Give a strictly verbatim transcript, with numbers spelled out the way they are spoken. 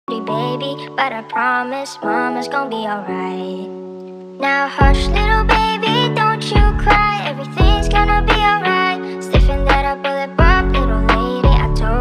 baby, but I promise mama's gonna be alright. Now hush, little baby,